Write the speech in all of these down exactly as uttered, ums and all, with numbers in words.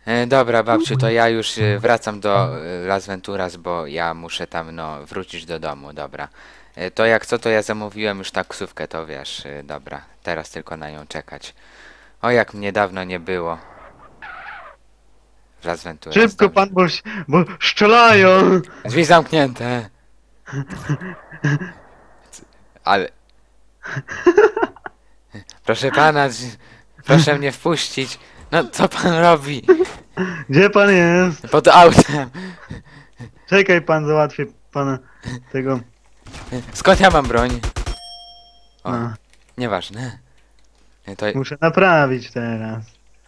E, dobra, babciu, to ja już e, wracam do e, Las Venturas, bo ja muszę tam, no, wrócić do domu, dobra. E, to jak co, to ja zamówiłem już taksówkę, to wiesz, e, dobra, teraz tylko na nią czekać. O, jak mnie dawno nie było w Las Venturas, Szybko dobrze. pan, bo, ś- bo strzelają! Drzwi zamknięte, ale... Proszę pana, drzwi- proszę mnie wpuścić. No, co pan robi? Gdzie pan jest? Pod autem. Czekaj pan, załatwię pana tego. Skąd ja mam broń? O, No, nieważne. E, To muszę naprawić teraz.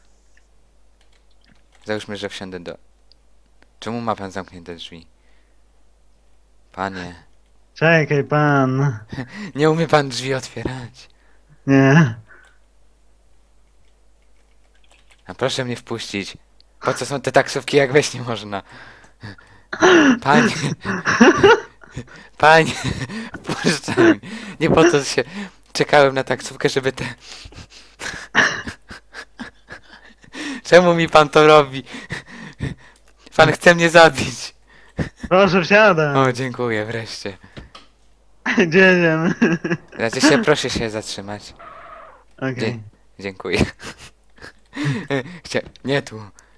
załóżmy, że wsiądę do... Czemu ma pan zamknięte drzwi? Panie, Czekaj pan. nie umie pan drzwi otwierać. Nie. A proszę mnie wpuścić. Po co są te taksówki, jak wejść nie można? Panie, panie, wpuszczaj mnie. Nie po to się czekałem na taksówkę, żeby te... Czemu mi pan to robi? Pan chce mnie zabić. Proszę wsiadać. O, dziękuję, wreszcie. Gdzie jedziemy? Znaczy się, proszę się zatrzymać. Okej. Dzie dziękuję. Chcia nie tu.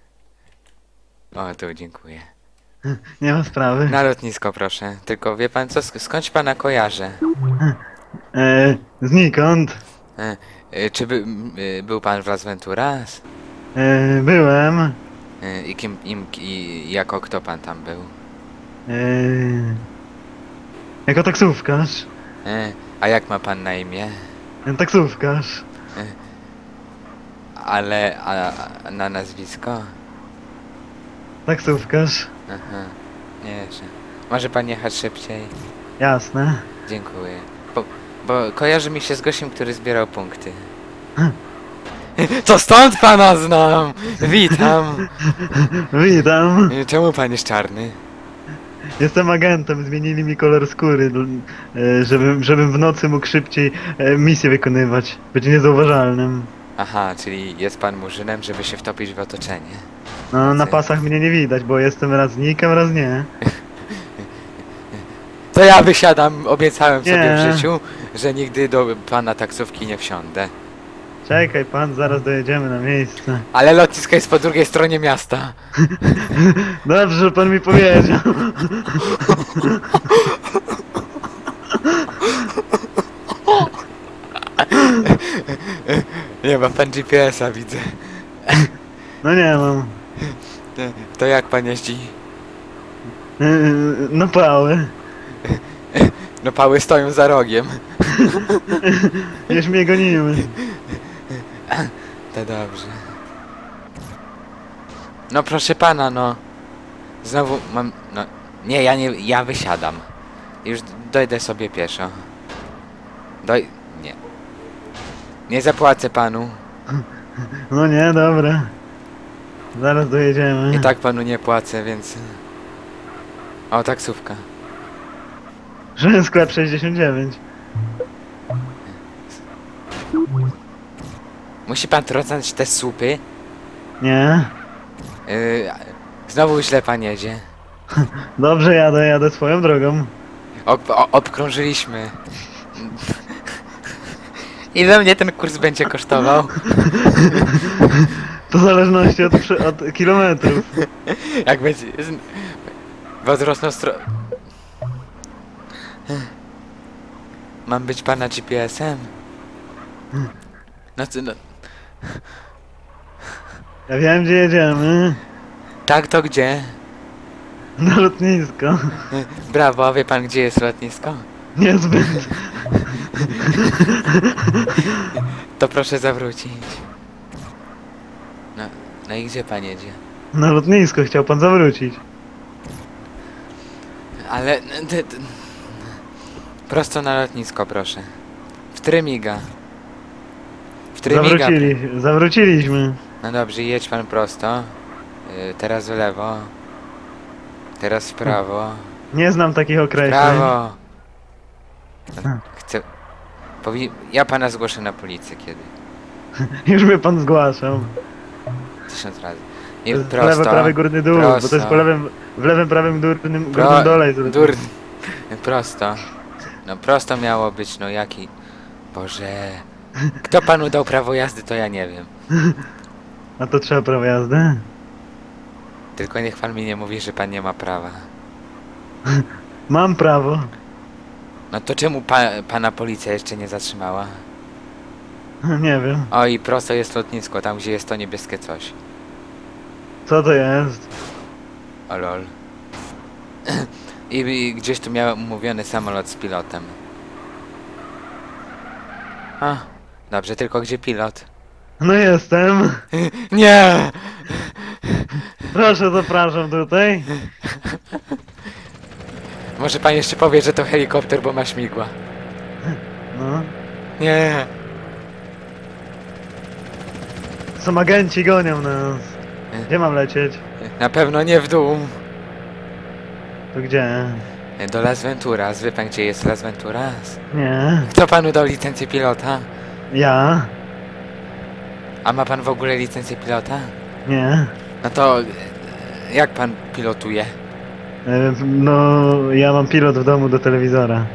O, tu, dziękuję. Nie ma sprawy. Na lotnisko, proszę. Tylko wie pan co, sk skądś pana kojarzę? E, znikąd? E, e, czy by, m, e, był pan w Las Venturas? E, byłem. E, I kim, im, i jako kto pan tam był? E, jako taksówkarz. E, a jak ma pan na imię? E, taksówkarz. Ale, a, a na nazwisko? Taksówkarz. Aha, nie, że... Może pan jechać szybciej? Jasne. Dziękuję. Bo, bo kojarzy mi się z gościem, który zbierał punkty. To stąd pana znam! Witam! Witam. Czemu pan jest czarny? Jestem agentem, zmienili mi kolor skóry, dl- e, żebym, żebym w nocy mógł szybciej e, misję wykonywać. Być niezauważalnym. Aha, czyli jest pan murzynem, żeby się wtopić w otoczenie. No, na Ty- pasach mnie nie widać, bo jestem raz nikiem, raz nie. To ja wysiadam, obiecałem sobie Nie. w życiu, że nigdy do pana taksówki nie wsiądę. Czekaj pan, zaraz dojedziemy na miejsce. Ale lotnisko jest po drugiej stronie miasta. Dobrze, że pan mi powiedział. Nie ma pan G P S-a, widzę. No nie mam. To jak pan jeździ? E, No pały. No pały stoją za rogiem. Już mnie goniły. To dobrze. No proszę pana, no. Znowu mam, no. Nie, ja nie, ja wysiadam. Już dojdę sobie pieszo. Doj... nie. Nie zapłacę panu. No nie, dobra. Zaraz dojedziemy. I tak panu nie płacę, więc... O, taksówka. Że sklep sześćdziesiąt dziewięć. Musi pan trocać te słupy? Nie. Yy, znowu źle pan jedzie. Dobrze jadę, jadę swoją drogą. Ob, o, obkrążyliśmy. Ile mnie ten kurs będzie kosztował? To w zależności od, prze- od kilometrów. Jak będzie... z- W odwrotną stronę... Mam być pana G P S-em? No co, no... Ja wiem, gdzie jedziemy. Tak, to gdzie? Na lotnisko. Brawo, a wie pan gdzie jest lotnisko? Niezbyt. To proszę zawrócić. No, no i gdzie pan jedzie? Na lotnisko chciał pan zawrócić. Ale... d- d- Prosto na lotnisko, proszę. W Trymiga. W Trymiga. Zawrócili, zawróciliśmy. No dobrze, jedź pan prosto. Yy, teraz w lewo. Teraz w prawo. Nie znam takich W określeń. prawo. Chcę... Powi... Ja pana zgłoszę na policję kiedy. Już mnie pan zgłaszał. Tysiąc razy. I To jest prosto. lewy, prawy, górny dół, bo to jest prosto. po lewym, w lewym, prawym, górnym, Pro, górnym dole. jest- dur, prosto. No prosto miało być, no jaki... Boże... Kto panu dał prawo jazdy, to ja nie wiem. A to trzeba prawo jazdy? Tylko niech pan mi nie mówi, że pan nie ma prawa. Mam prawo. No to czemu pa, pana policja jeszcze nie zatrzymała? Nie wiem. O i prosto jest lotnisko, tam gdzie jest to niebieskie coś. Co to jest? O lol. I, I gdzieś tu miałem umówiony samolot z pilotem. A, dobrze, tylko gdzie pilot? No jestem. Nie! Proszę, zapraszam tutaj. Może pan jeszcze powie, że to helikopter, bo ma śmigła. No. Nie! Są agenci, gonią nas. Gdzie mam lecieć? Na pewno nie w dół. To gdzie? Do Las Venturas. Wie pan, gdzie jest Las Venturas? Nie. Kto panu dał licencję pilota? Ja? A ma pan w ogóle licencję pilota? Nie. No to... e, jak pan pilotuje? E, No, ja mam pilot w domu do telewizora.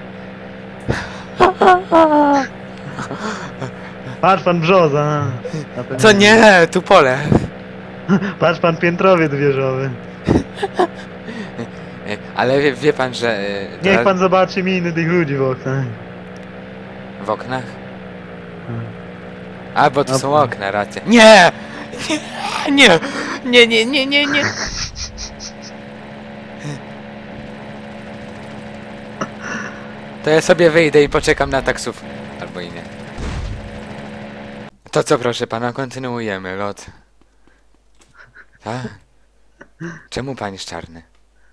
Patrz pan brzoza. A to Co nie? Tu pole. Patrz pan piętrowiec wieżowy. E, Ale wie, wie pan, że... e, Niech dla- pan zobaczy miny tych ludzi w oknach. W oknach? A, bo tu A, są pan. okna, racja. Nie! Nie! Nie, nie, nie, nie, nie! To ja sobie wyjdę i poczekam na taksów. Albo i nie. To co, proszę pana, kontynuujemy lot. Tak? Czemu pan jest czarny?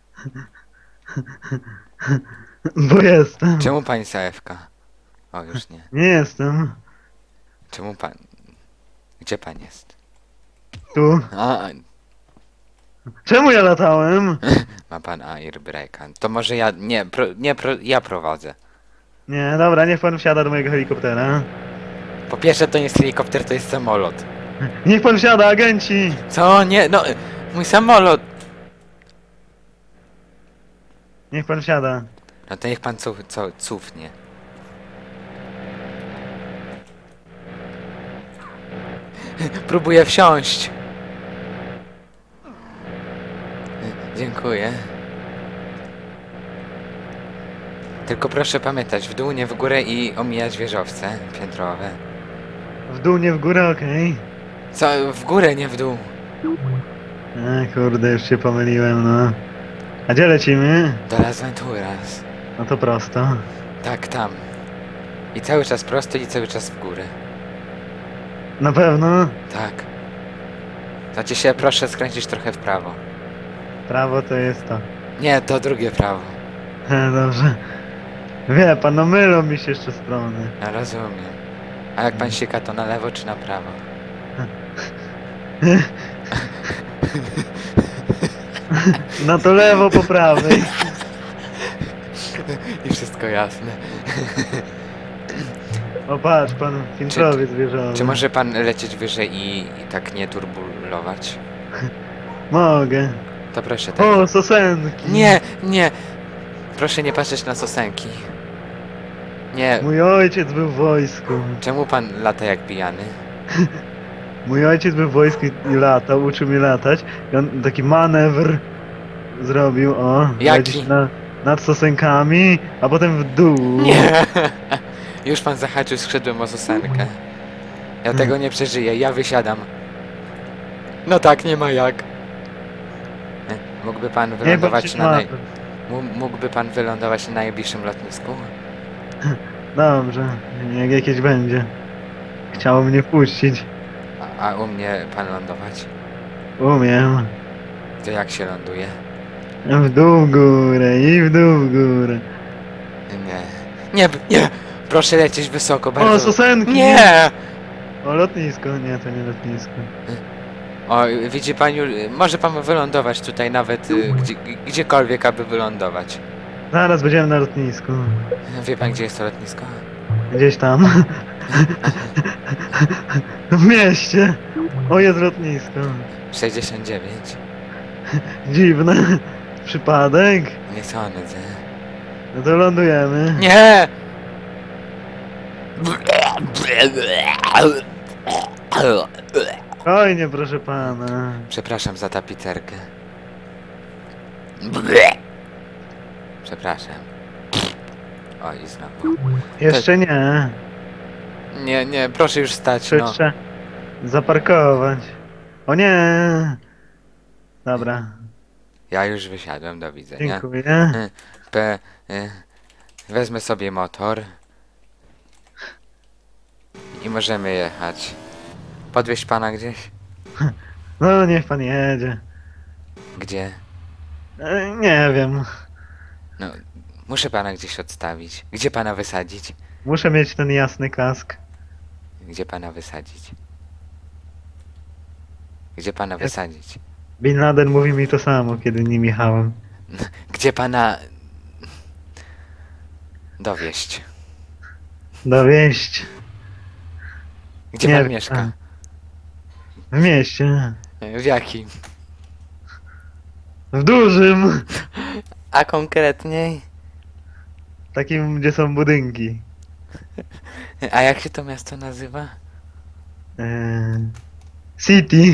Bo jestem. Czemu pani jest A F K? O, już nie. Nie jestem. Czemu pan... Gdzie pan jest? Tu. A, Czemu ja latałem? ma pan airbreaka. To może ja... Nie, pro, nie pro, ja prowadzę. Nie, dobra, niech pan wsiada do mojego helikoptera. Po pierwsze to nie jest helikopter, to jest samolot. Niech pan wsiada, agenci! Co? Nie, no... Mój samolot! Niech pan wsiada. No to niech pan cu, co, cufnie. Próbuję wsiąść. Dziękuję. Tylko proszę pamiętać, w dół, nie w górę i omijać wieżowce piętrowe. W dół, nie w górę, okej? Co? W górę, nie w dół. A kurde, już się pomyliłem, no. A gdzie lecimy? Do Las Venturas. No to prosto. Tak, tam. I cały czas prosto i cały czas w górę. Na pewno. Tak. Znaczy się, proszę skręcić trochę w prawo. Prawo to jest to. Nie, to drugie prawo. E, dobrze. Wie pan, no mylą mi się jeszcze strony. Ja rozumiem. A jak pan sika, to na lewo czy na prawo? No to lewo po prawej. I wszystko jasne. O patrz pan, piętrowiec wieżowy. Czy może pan lecieć wyżej i, i tak nie turbulować? Mogę. To proszę tak. O, sosenki. Nie, nie. Proszę nie patrzeć na sosenki. Nie. Mój ojciec był w wojsku. Czemu pan lata jak pijany? Mój ojciec był w wojsku i latał, uczył mnie latać. I on taki manewr zrobił, o. Jaki? lecieć Na, nad sosenkami, a potem w dół. Nie. Już pan zahaczył skrzydłem o sosenkę. Ja tego nie przeżyję, ja wysiadam. No tak, nie ma jak. E, Mógłby pan Nie, bo wylądować ci na naj... smaku. Mó- Mógłby pan wylądować na najbliższym lotnisku? Dobrze, jak jakieś będzie. Chciało mnie wpuścić. A, a u mnie pan lądować? Umiem. To jak się ląduje? W dół w górę i w dół w górę. Nie. Nie, b- nie! Proszę lecieć wysoko, O, bardzo... sosenki! Nie! O, lotnisko. Nie, to nie lotnisko. O, widzi pan, już... może pan wylądować tutaj nawet, y, gdzie, gdziekolwiek, aby wylądować. Zaraz będziemy na lotnisku. Wie pan, gdzie jest to Gdzieś tam. W mieście. O, jest lotnisko. sześćdziesiąt dziewięć. Dziwne. Przypadek? Nie sądzę. No to lądujemy. Nie! Oj, nie, proszę pana. Przepraszam za tapicerkę. Przepraszam. Oj, znowu. Jeszcze nie. Nie, nie, proszę już stać, Czy no. trzeba zaparkować? O nie. Dobra, Ja już wysiadłem, do widzenia. dziękuję. P, y, wezmę sobie motor. I możemy jechać. Podwieźć pana gdzieś? No, niech pan jedzie. Gdzie? E, nie wiem. No, muszę pana gdzieś odstawić. Gdzie pana wysadzić? Muszę mieć ten jasny kask. Gdzie pana wysadzić? Gdzie pana Jest- wysadzić? Bin Laden mówi mi to samo, kiedy nim jechałem. Gdzie pana... dowieść? Dowieść. Gdzie Nie pan wiem. mieszka? W mieście. W jakim? W dużym. A konkretniej? Takim, gdzie są budynki. A jak się to miasto nazywa? E, City.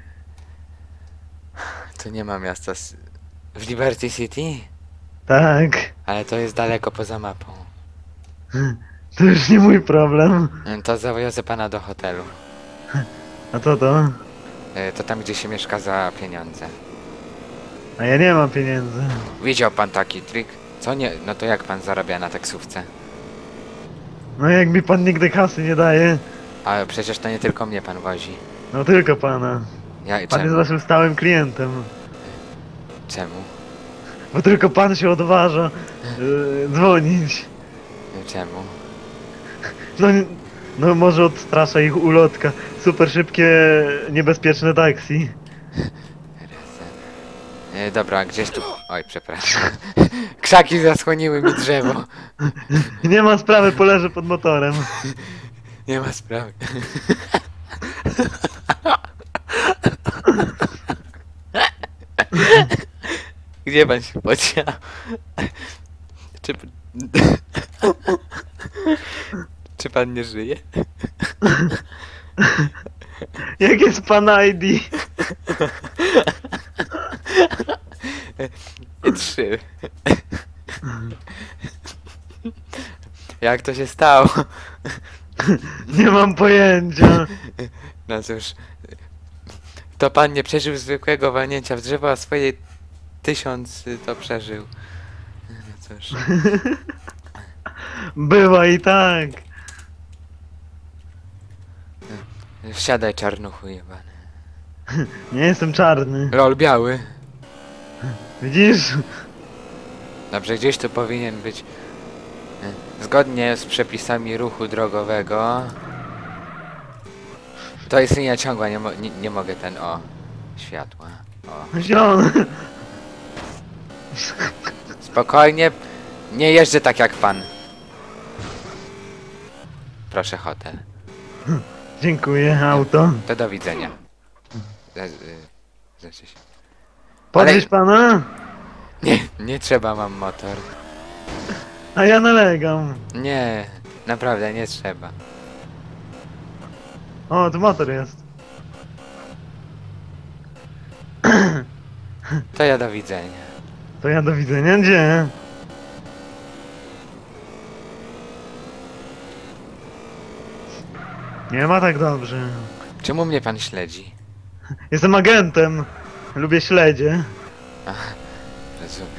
To nie ma miasta s- w Liberty City? Tak. Ale to jest daleko poza mapą. To już nie mój problem. To zawiozę pana do hotelu. A co to? E, To tam, gdzie się mieszka za pieniądze. A ja nie mam pieniędzy. Widział pan taki trik? Co nie? No to jak pan zarabia na taksówce? No jak mi pan nigdy kasy nie daje, A przecież to nie tylko mnie pan wozi. no tylko pana. Ja Pan jest czemu? naszym stałym klientem. Czemu? Bo tylko pan się odważa yy, dzwonić. Czemu? No, nie- no może odstrasza ich ulotka. Super szybkie, niebezpieczne taksi. E, dobra, gdzieś tu... Oj, przepraszam. Krzaki zasłoniły mi drzewo. Nie ma sprawy, poleżę pod motorem. Nie ma sprawy. Gdzie pan się podział? Czy... Czy pan nie żyje? Jak jest pan I D? Trzy. Jak to się stało? Nie mam pojęcia. No cóż, to pan nie przeżył zwykłego walnięcia w drzewo, a swoje tysiąc y, to przeżył. No cóż. Bywa i tak. Wsiadaj, czarnuchu jebany. Nie jestem czarny. Lol, biały. Widzisz? Dobrze, gdzieś tu powinien być. y, Zgodnie z przepisami ruchu drogowego. To jest linia ciągła, nie, mo nie, nie mogę ten o światła. O. Zielony. Spokojnie, nie jeżdżę tak jak pan. Proszę hotel. Dziękuję, auto. To do widzenia. Z, y, znaczy się. Podwieźć pana? Nie, nie trzeba, mam motor. A ja nalegam. Nie, naprawdę nie trzeba. O, tu motor jest. To ja do widzenia. To ja do widzenia. Gdzie? Nie ma tak dobrze. Czemu mnie pan śledzi? Jestem agentem. Lubię śledzie. Rozumiem.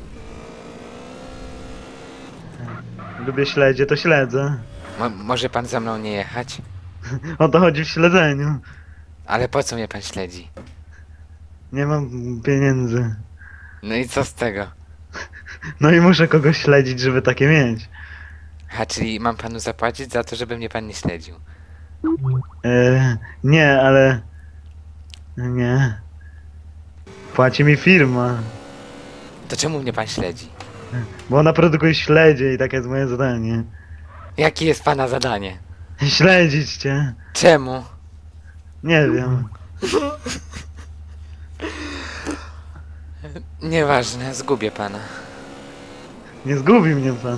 Lubię śledzie, to śledzę. Mo może pan za mną nie jechać? O to chodzi w śledzeniu. Ale po co mnie pan śledzi? Nie mam pieniędzy. No i co z tego? No i muszę kogoś śledzić, żeby takie mieć. A czyli mam panu zapłacić za to, żeby mnie pan nie śledził? E, nie, ale... Nie. Płaci mi firma. To czemu mnie pan śledzi? Bo ona produkuje śledzie i takie jest moje zadanie. Jakie jest pana zadanie? Śledzić cię. Czemu? Nie wiem. Nieważne, zgubię pana. Nie zgubi mnie pan.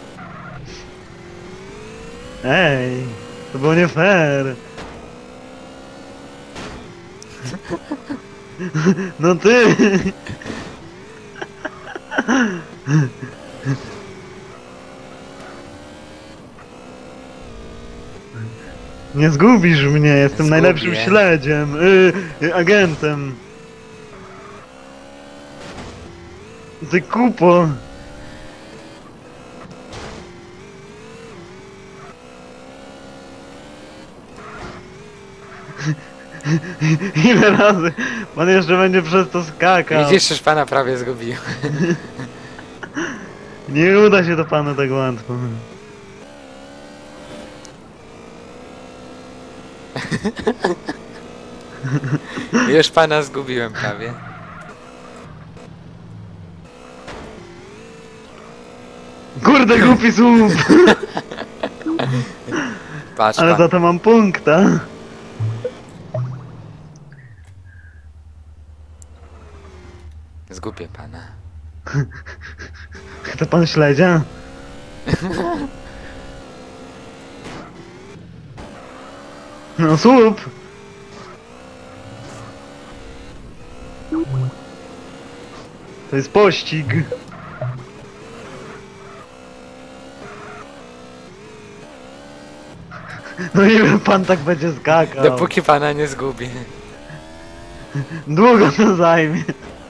Ej, to było nie fair. No ty! Nie zgubisz mnie, jestem Zgubię. najlepszym śledziem, y, y, agentem. Ty kupo. Ile razy pan jeszcze będzie przez to skakał? Widzisz, już pana prawie zgubiłem. Nie uda się to panu tak łatwo. Już pana zgubiłem prawie. Kurde, głupi słup! Patrz Ale pan. za to mam punkta. Zgubię pana. Chce pan śledzia? No słup! To jest pościg. No ile pan tak będzie skakał? Dopóki pana nie zgubię. Długo to zajmie.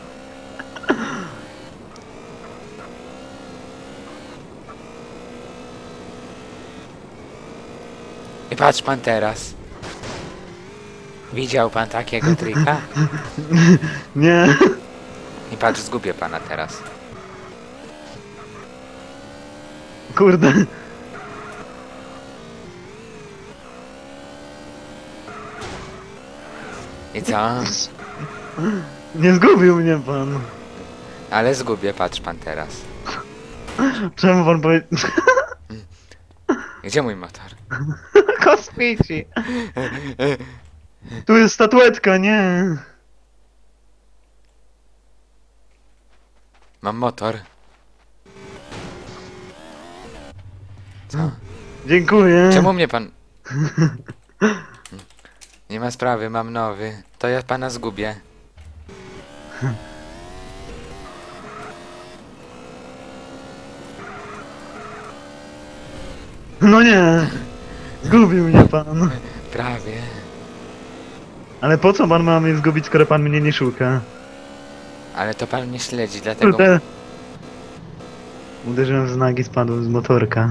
I patrz pan teraz. Widział pan takiego trika? Nie. I patrz, zgubię pana teraz. Kurde. I co? Nie zgubił mnie pan. Ale zgubię, patrz pan teraz. Czemu pan powie... Gdzie mój motor? Kosmici. Tu jest statuetka, nie. Mam motor. Co? Dziękuję. Czemu mnie pan... Nie ma sprawy, mam nowy. To ja pana zgubię. No nie. Zgubił mnie pan. Prawie. Ale po co pan ma mnie zgubić, skoro pan mnie nie szuka? Ale to pan mnie śledzi, dlatego... Kurde. Uderzyłem w znak i spadłem z motorka.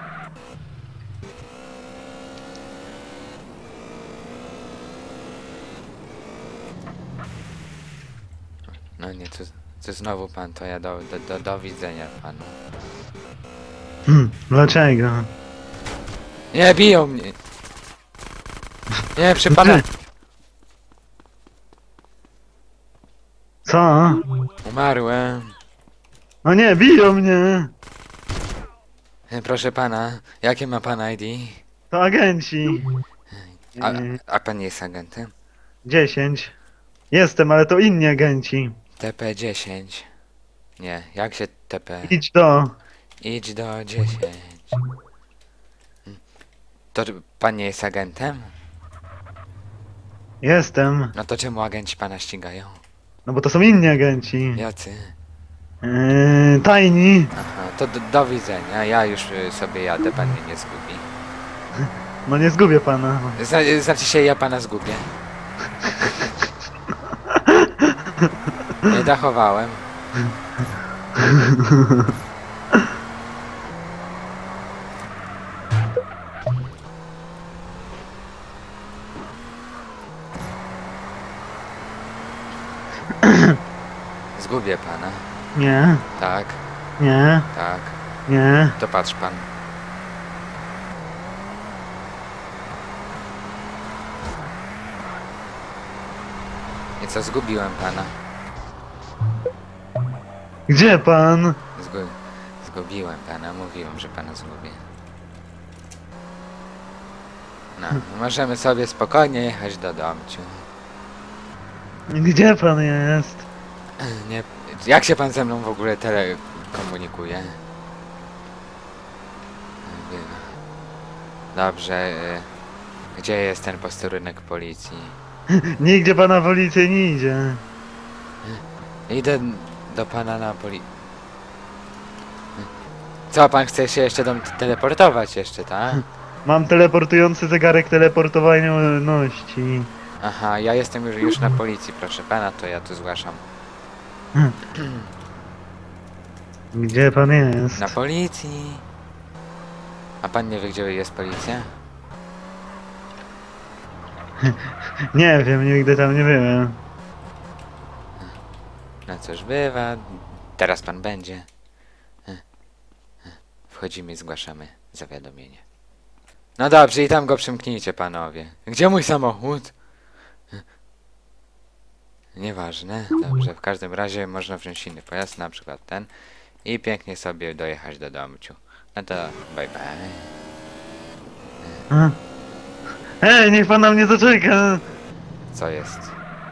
No nie, to, to znowu pan, to ja do, do, do, do widzenia panu. Hmm, dlaczego? Nie, biją mnie! Nie, przy pana... Co? Umarłem. No nie, biją mnie! E, Proszę pana, jakie ma pan I D? To agenci. A, Yy, a pan nie jest agentem? dziesięć. Jestem, ale to inni agenci. T P dziesięć. Nie, jak się T P? Idź do... Idź do dziesięć. To pan nie jest agentem? Jestem. No to czemu agenci pana ścigają? No bo to są inni agenci. Jacy? Yy, tajni. Aha, to do, do widzenia, ja już y, sobie jadę, pan mnie nie zgubi. No nie zgubię pana. Zna, znaczy się, ja pana zgubię. Nie dachowałem. Zgubię pana. Nie, Tak, nie, tak. nie. To patrz pan. I co, zgubiłem pana. Gdzie pan? Zgu zgubiłem pana, mówiłem, że pana zgubię. No, możemy sobie spokojnie jechać do domciu. Gdzie pan jest? Nie, jak się pan ze mną w ogóle telekomunikuje? Dobrze, y, gdzie jest ten posterunek policji? Nigdzie pana policja nie idzie. Idę do pana na poli... Co, pan chce się jeszcze do mnie teleportować jeszcze, tak? Mam teleportujący zegarek teleportowalności. Aha, ja jestem już, już na policji, proszę pana, to ja tu zgłaszam. Gdzie pan jest? Na policji. A pan nie wie, gdzie jest policja? Nie wiem, nigdy tam nie byłem. No cóż, bywa. Teraz pan będzie. Wchodzimy i zgłaszamy zawiadomienie. No dobrze, i tam go przymknijcie, panowie. Gdzie mój samochód? Nieważne. Dobrze, w każdym razie można wziąć inny pojazd, na przykład ten. I pięknie sobie dojechać do domciu. No to bye bye. A? Ej, niech pan na mnie zaczeka! Co jest?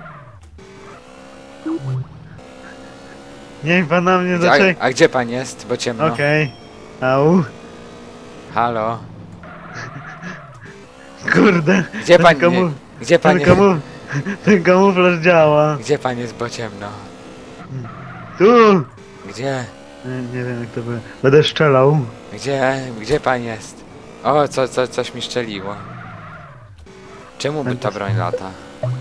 Niech pan na mnie A, zaczeka. a gdzie pan jest? Bo ciemno. Okej. Au. Halo? Kurde. Gdzie ten pan nie, kamuf- Gdzie pan ten, nie, kamuf- ten kamuflaż działa. Gdzie pan jest, bo ciemno? Tu! Gdzie? Nie, nie wiem jak to było. Będę strzelał. Gdzie? Gdzie pan jest? O, co, co, coś mi szczeliło. Czemu by ta broń lata?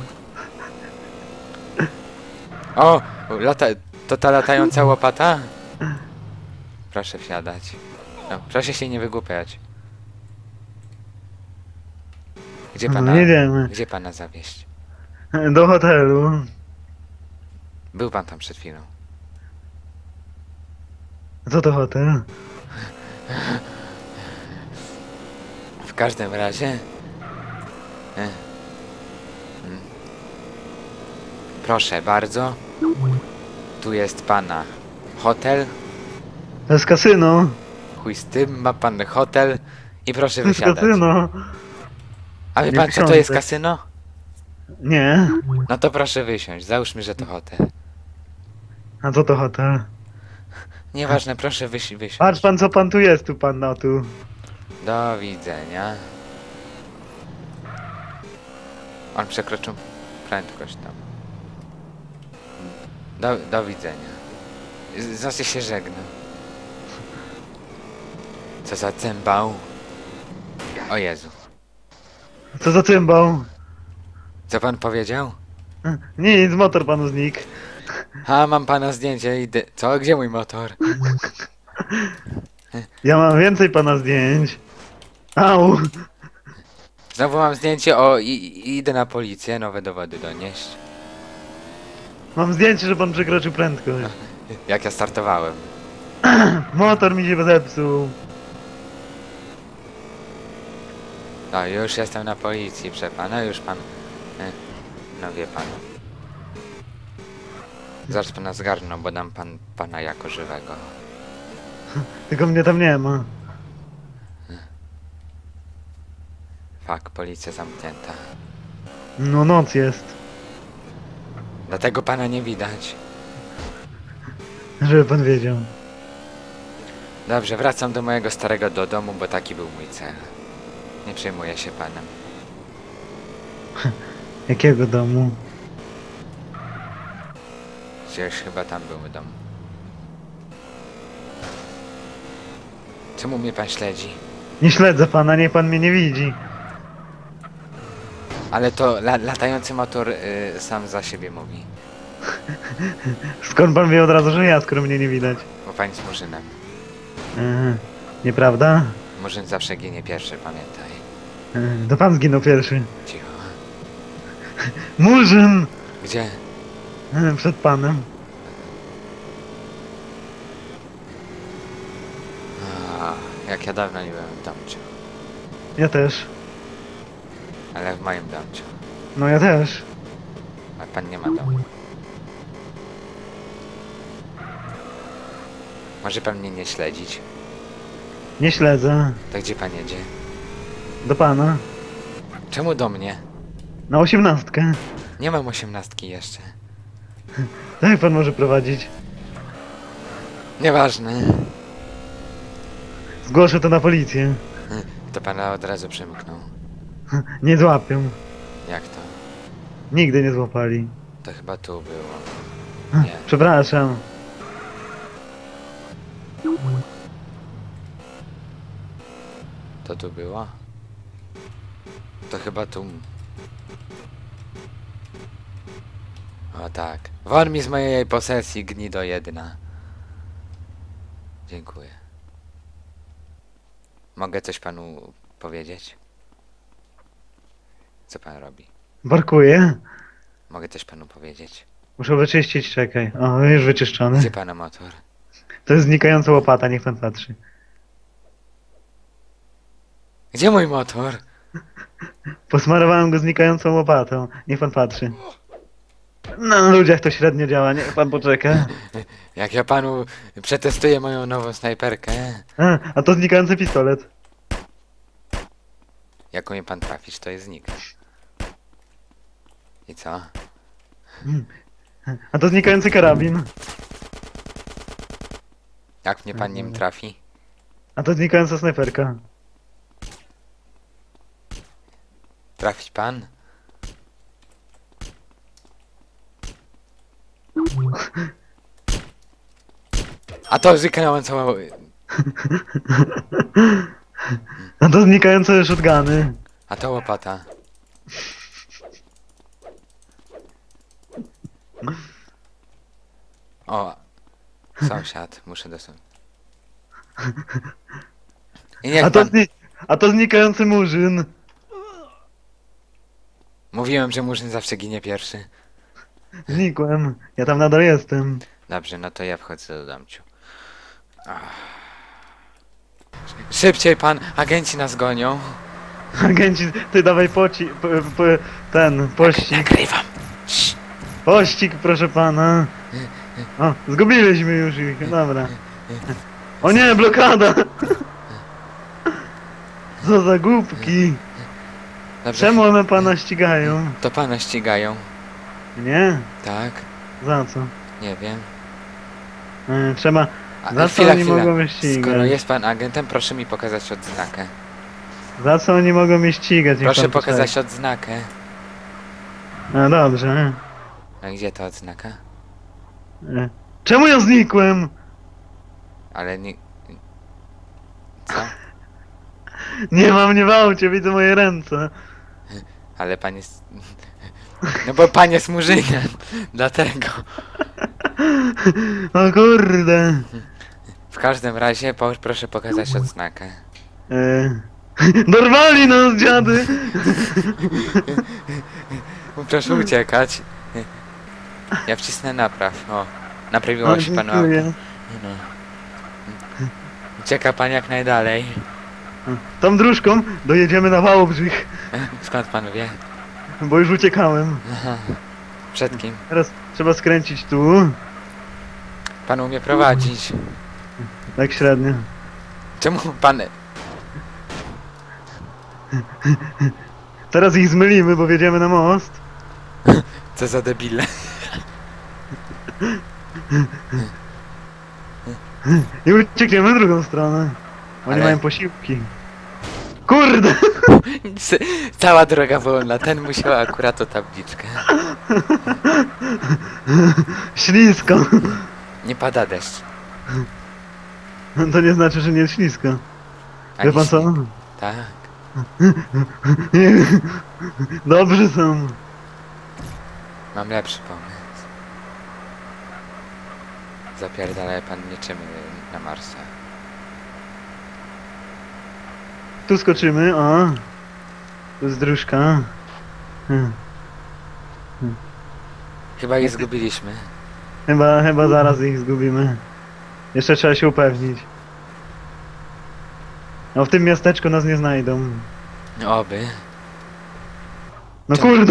O! Lata... To ta latająca łopata? Proszę wsiadać. No, proszę się nie wygłupiać. Gdzie pana... No, jedziemy. Gdzie pana zawieźć? Do hotelu. Był pan tam przed chwilą. Co to hotel? W każdym razie... E. Mm. Proszę bardzo. Tu jest pana hotel. To jest kasyno. Chuj z tym, ma pan hotel. I proszę To jest wysiadać. kasyno. A wie Nie pan co to jest wsiądę. kasyno? Nie. No to proszę wysiąść. Załóżmy, że to hotel. A co to hotel? Nieważne, proszę wysi wysiąść. Patrz pan co pan tu jest, tu pan no tu. Do widzenia. On przekroczył prędkość tam. Do, do widzenia. Z- Znaczy się żegnam. Co za cymbał. O Jezu. Co za cymbał? Co pan powiedział? Nic, motor panu znikł. A, mam pana zdjęcie. Idę. Co? Gdzie mój motor? Ja mam więcej pana zdjęć. Au. Znowu mam zdjęcie. O, i, i idę na policję. Nowe dowody donieść. Mam zdjęcie, że pan przekroczył prędkość. Jak ja startowałem. Motor mi się zepsuł. No, już jestem na policji, proszę pana. Już pan... e, No wie pan. Zaraz pana zgarną, bo dam pan pana jako żywego. Tylko mnie tam nie ma. Fak, policja zamknięta. No noc jest. Dlatego pana nie widać. Żeby pan wiedział. Dobrze, wracam do mojego starego do domu, bo taki był mój cel. Nie przejmuję się panem. Jakiego domu? Gdzieś chyba tam był dom. Czemu mnie pan śledzi? Nie śledzę pana, niech pan mnie nie widzi. Ale to la latający motor y, sam za siebie mówi. Skąd pan wie od razu, że ja, skoro mnie nie widać? Bo pan jest murzynem. Eee, nieprawda? Murzyn zawsze ginie pierwszy, pamiętaj. Eee, to pan zginął pierwszy. Cicho. Murzyn! Gdzie? Eee, przed panem. A, jak ja dawno nie byłem w domciu. Ja też. Ale w moim domciu. No ja też. A pan nie ma domu. Może pan mnie nie śledzić? Nie śledzę. To gdzie pan jedzie? Do pana. Czemu do mnie? Na osiemnastkę. Nie mam osiemnastki jeszcze. To jak pan może prowadzić? Nieważne. Zgłoszę to na policję. To pana od razu przemknął. Nie złapią. Jak to? Nigdy nie złapali. To chyba tu było. Nie. Przepraszam. To tu było? To chyba tu. O tak. Won mi z mojej posesji, gnido jedna. Dziękuję. Mogę coś panu powiedzieć? Co pan robi? Barkuję. Mogę coś panu powiedzieć? Muszę wyczyścić, czekaj. O, już wyczyszczony. Gdzie pana motor? To jest znikająca łopata, niech pan patrzy. Gdzie mój motor? Posmarowałem go znikającą łopatą. Niech pan patrzy. Na ludziach to średnio działa, niech pan poczeka. Jak ja panu przetestuję moją nową snajperkę, A, a to znikający pistolet. jak umie pan trafić, to jest znik. I co? A to znikający karabin. Jak mnie pan nim trafi? A to znikająca snajperka. Trafić pan? A to zniknąłem całą... A to znikające shotguny. A to łopata. O, sąsiad, muszę dosunąć. I niech A to, pan... zni a to znikający murzyn. Mówiłem, że murzyn zawsze ginie pierwszy. Znikłem. Ja tam nadal jestem. Dobrze, no to ja wchodzę do domciu. Ach. Szybciej pan, agenci nas gonią. Agenci, ty dawaj poci... Po, po, ten, pościg. Nagrywam. Cii. Pościg, proszę pana. O, zgubiliśmy już ich, dobra. O nie, blokada! Co za głupki. Dobrze, Czemu one pana ścigają? to pana ścigają. Nie? Tak? Za co? Nie wiem. E, trzeba... A, Za co oni mogą mnie ścigać? Skoro jest pan agentem, proszę mi pokazać odznakę. Za co oni mogą mnie ścigać? Niech Proszę pan pokazać odznakę. poczeka. A dobrze. A gdzie ta odznaka? E, czemu ja znikłem? Ale nie... Co? Nie mam nie w aucie, widzę moje ręce. Ale pan jest... No bo pan jest murzynem. Dlatego. O kurde. W każdym razie po, proszę pokazać odznakę. E, dorwali nas, dziady! Proszę uciekać. Ja wcisnę napraw. O, naprawiło O, się panu dziękuję. auto. No. Ucieka pan jak najdalej. Tą dróżką dojedziemy na Wałbrzych, Skąd pan wie? bo już uciekałem. Aha. Przed kim? Teraz trzeba skręcić tu, Pan umie prowadzić. tak średnio. Czemu pan... Teraz ich zmylimy, bo wjedziemy na most. Co za debile. I uciekniemy w drugą stronę. Oni Ale- mają posiłki. Kurde! C- Cała droga wolna. Ten musiał akurat o tabliczkę. Ślisko. Nie pada deszcz. To nie znaczy, że nie jest ślisko. Ani Wie pan co? śnieg. Tak. Dobrzy są. Mam lepszy pomysł. Zapierdalaj pan niczym na Marsa. Tu skoczymy, o. Tu jest dróżka. Hmm. Chyba ich zgubiliśmy. Chyba, chyba zaraz ich zgubimy. Jeszcze trzeba się upewnić. No w tym miasteczku nas nie znajdą. Oby. No kurde!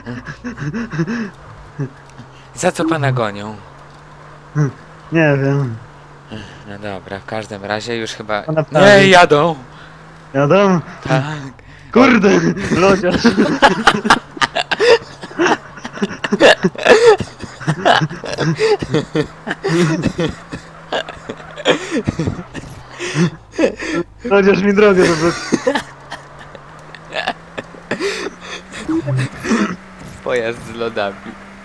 Za co pana gonią? Nie wiem. No dobra, w każdym razie już chyba... Pana prawie. Nie, jadą! Jadą? Tak. Kurde! Lodziarz! Lodziarz mi drogę zablokował. Pojazd z lodami.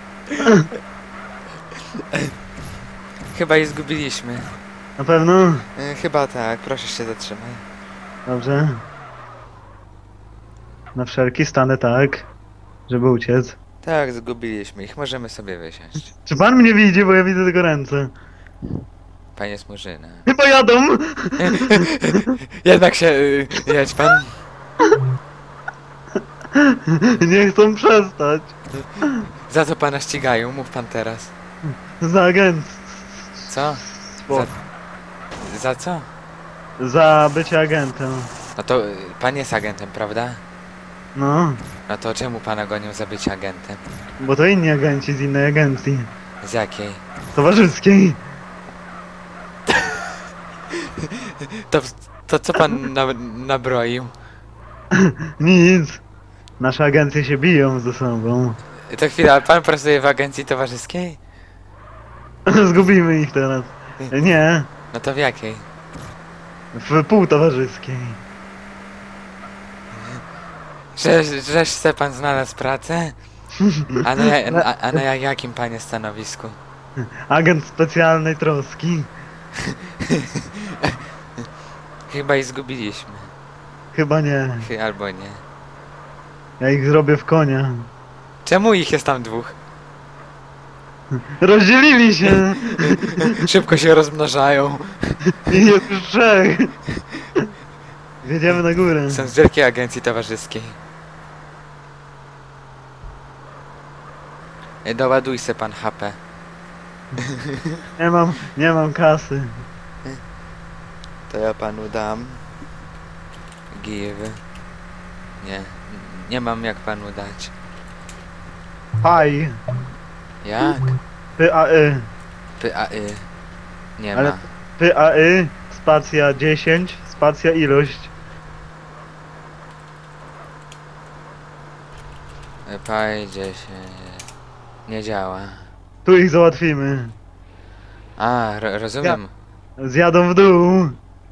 Chyba je zgubiliśmy. Na pewno? E, Chyba tak, proszę się zatrzymaj. Dobrze. Na wszelki stanę tak, żeby uciec. Tak, zgubiliśmy ich, możemy sobie wysiąść. Czy pan mnie widzi, bo ja widzę tylko ręce? Panie Smurzyna. Chyba jadą! Jednak się... y, jedź pan. Nie chcą przestać. Za co pana ścigają? Mów pan teraz. Za agent. Co? Za, za co? Za bycie agentem. No to y, pan jest agentem, prawda? No, No to czemu pana gonią za bycie agentem? bo to inni agenci z innej agencji. Z jakiej? Towarzyskiej. To, to co pan na, nabroił? Nic. Nasze agencje się biją ze sobą. To chwila, a pan pracuje w agencji towarzyskiej? Zgubimy ich teraz. Nie, No to w jakiej? w półtowarzyskiej. Że, żeś se pan znalazł pracę? A na, ja- a, a na ja- jakim panie stanowisku? Agent specjalnej troski. Chyba ich zgubiliśmy. Chyba nie. Chy- Albo nie. Ja ich zrobię w konia. Czemu ich jest tam dwóch? Rozdzielili się! Szybko się rozmnażają. I jest już trzech! Wjedziemy na górę. Są z wielkiej agencji towarzyskiej. E, Doładuj se pan H P. Nie mam, nie mam kasy. To ja panu dam. Give. Nie. Nie mam jak panu dać. Paj. Jak? P A Y. P A Y. Nie Ale- ma. P A Y. Spacja dziesięć. Spacja ilość. E, Pajdzie się. Nie działa. Tu ich załatwimy. A, ro rozumiem. Zjadą w dół.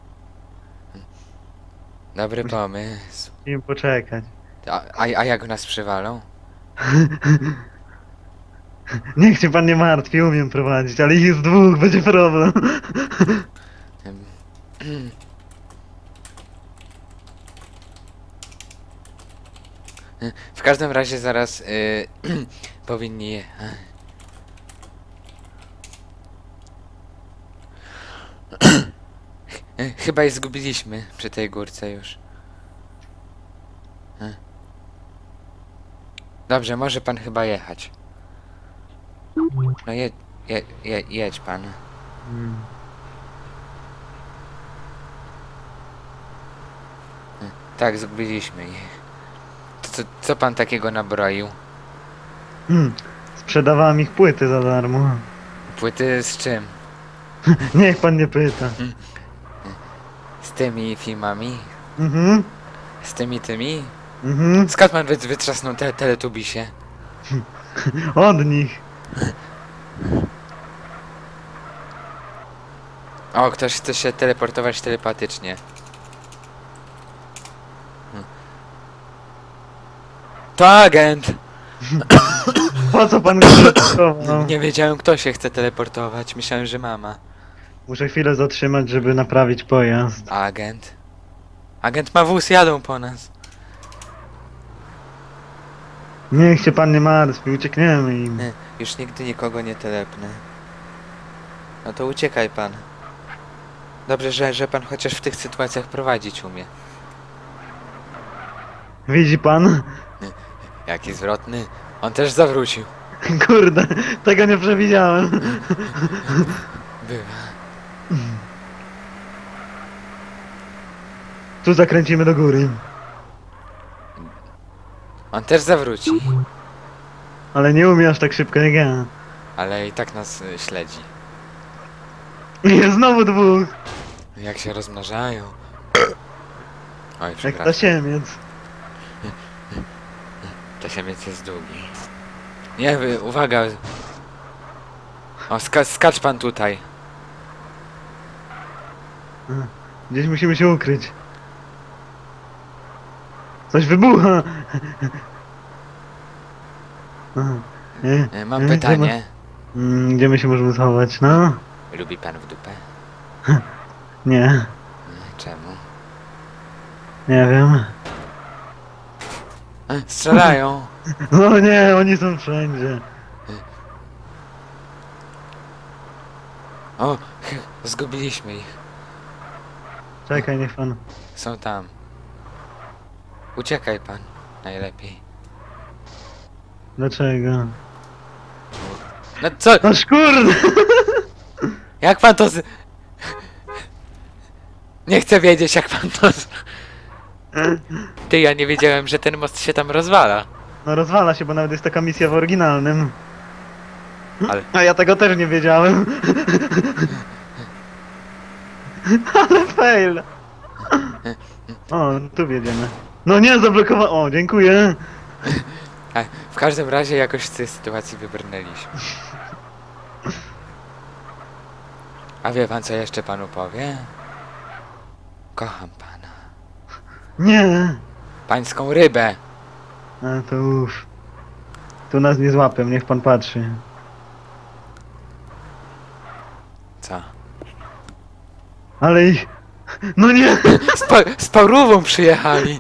Dobry pomysł. Im poczekać. A, a, a jak nas przywalą? Niech się pan nie martwi, umiem prowadzić, ale ich jest dwóch, będzie problem. Em, W każdym razie zaraz y, powinni je. Y, Chyba je zgubiliśmy przy tej górce już. Y. Dobrze, może pan chyba jechać. No je, je, je, jedź pan. Hmm. Tak, zgubiliśmy ich. To, co, co pan takiego nabroił? Hmm. Sprzedawałem ich płyty za darmo. Płyty z czym? Niech pan nie pyta. Z tymi filmami? Mhm. Z tymi tymi? Mhm. Skąd pan wy, wytrzasnął te teletubisie? Od nich. O, ktoś chce się teleportować telepatycznie. Hmm. To agent! Po co pan go teleportował? Nie wiedziałem, kto się chce teleportować. Myślałem, że mama. Muszę chwilę zatrzymać, żeby naprawić pojazd. Agent? Agent ma wóz, jadą po nas. Niech się pan nie martwi, uciekniemy im. Nie, już nigdy nikogo nie telepnę. No to uciekaj pan. Dobrze, że, że pan chociaż w tych sytuacjach prowadzić umie. Widzi pan? Jaki zwrotny. On też zawrócił. Kurde, tego nie przewidziałem. Bywa. Tu zakręcimy do góry. On też zawróci. Ale nie umie aż tak szybko jak ja. Ale i tak nas y, śledzi. I znowu dwóch, Jak się rozmnażają. Oj, jak przepraszam. tasiemiec. To się więc jest długi. Nie, wy, uwaga. O, ska skacz pan tutaj. Gdzieś musimy się ukryć. Coś wybucha! Aha. Nie, E, Mam nie, pytanie. Gdzie, ma... Mm, gdzie my się możemy schować, no? Lubi pan w dupę? Nie, E, Czemu? nie wiem. E, Strzelają. No nie, oni są wszędzie. O, zgubiliśmy ich. Czekaj, niech pan... Są tam. Uciekaj pan. Najlepiej. Dlaczego? No co? No kurde! Jak pan to z... Nie chcę wiedzieć jak pan to z... Ty, ja nie wiedziałem, że ten most się tam rozwala. No rozwala się, bo nawet jest taka misja w oryginalnym. Ale... A ja tego też nie wiedziałem. Ale fail. O, tu wiedziemy. No nie, zablokowa... O, dziękuję. A, w każdym razie jakoś z tej sytuacji wybrnęliśmy. A wie pan co jeszcze panu powie? Kocham pana. Nie. Pańską rybę. A to uff. Tu nas nie złapią, niech pan patrzy. Co? Ale ich... No nie! Z, pa z parówą przyjechali.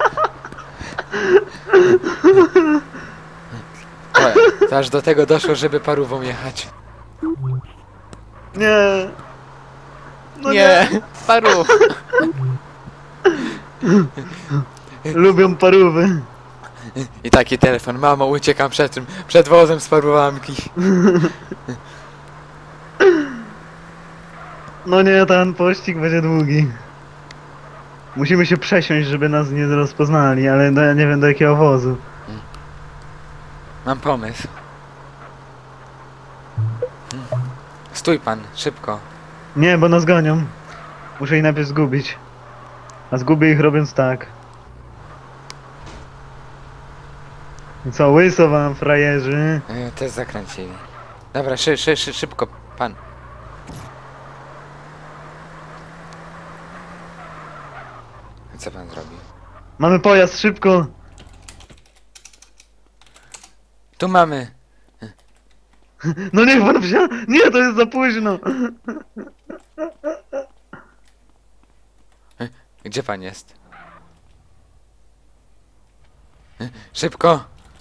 To, to aż do tego doszło, żeby parówą jechać. Nie! No nie, parów. Lubią parówy. I taki telefon. Mamo, uciekam przed tym, przed wozem z parówami. No nie, ten pościg będzie długi. Musimy się przesiąść, żeby nas nie rozpoznali, ale do, nie wiem do jakiego wozu. Mam pomysł. Stój pan, szybko. Nie, bo nas gonią. Muszę ich najpierw zgubić. A zgubię ich robiąc tak. I co, łyso wam, frajerzy? E, Też zakręcili. Dobra, szy, szy, szy, szybko, pan. Co pan zrobił? Mamy pojazd, szybko! Tu mamy. No niech pan wsia... Nie, to jest za późno! Gdzie pan jest? E, Szybko!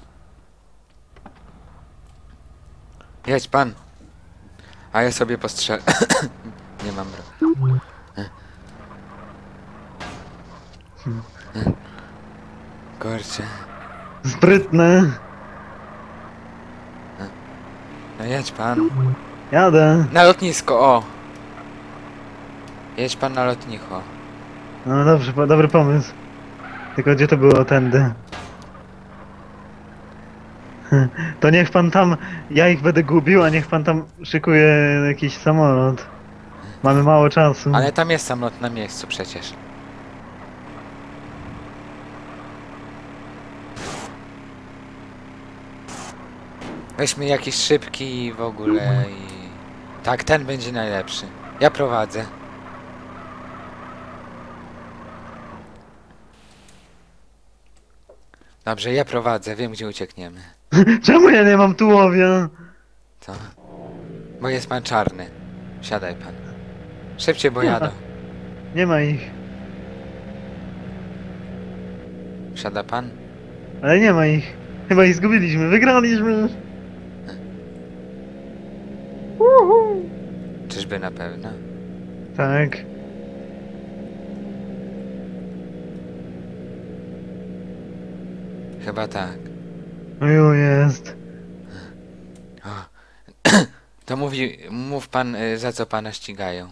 Jedź pan. A ja sobie postrzelę. Nie mam broni. Kurczę. Sprytne. No jedź pan. Jadę. Na lotnisko, o! Jedź pan na lotnisko. No dobrze, po- dobry pomysł. Tylko gdzie to było tędy? To niech pan tam... Ja ich będę gubił, a niech pan tam szykuje jakiś samolot. Mamy mało czasu. Ale tam jest samolot na miejscu przecież. Weźmy jakiś szybki w ogóle i... Tak, ten będzie najlepszy. Ja prowadzę. Dobrze, ja prowadzę, wiem gdzie uciekniemy. Czemu ja nie mam tułowia? Co? Bo jest pan czarny. Siadaj pan. Szybciej, bo Nie jadą. ma. Nie ma ich. Siada pan? Ale nie ma ich. Chyba ich zgubiliśmy. Wygraliśmy. Uhu. Czyżby na pewno? Tak. Chyba tak. Oju, jest. O. To mówi, mów pan, y, za co pana ścigają.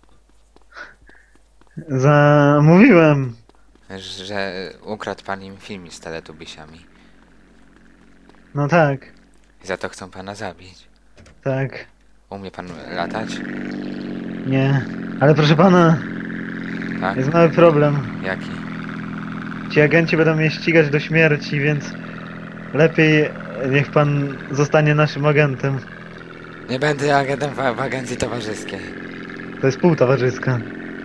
Zamówiłem. Że ukradł pan im film z Teletubisiami. No tak. I za to chcą pana zabić. Tak. Umie pan latać? Nie. Ale proszę pana, Tak? jest mały problem. Jaki? Ci agenci będą mnie ścigać do śmierci, więc Lepiej niech pan zostanie naszym agentem. Nie będę agentem w, w agencji towarzyskiej. To jest pół towarzyska.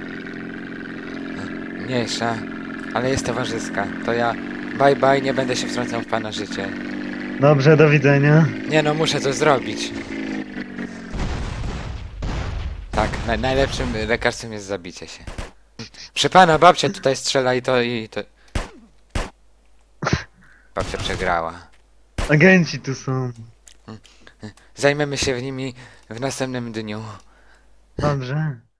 Mniejsza, ale jest towarzyska. To ja bye bye, nie będę się wtrącał w pana życie. Dobrze, do widzenia. Nie no, muszę coś zrobić. Tak, naj, najlepszym lekarstwem jest zabicie się. Przy pana babcia tutaj strzela i to i to... Babcia przegrała. Agenci tu są. Zajmiemy się w nimi w następnym dniu. Dobrze.